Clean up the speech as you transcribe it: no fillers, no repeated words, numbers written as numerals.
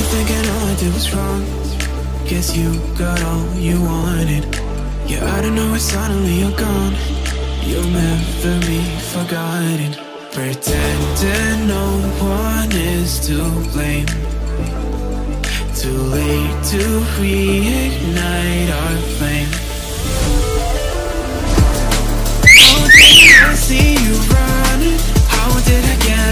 thinking all I did was wrong. Guess you got all you wanted. Yeah, I don't know why suddenly you're gone. You'll never be forgotten. Pretending no one is to blame. Too late to reignite our flame. How did I see you running? How did I get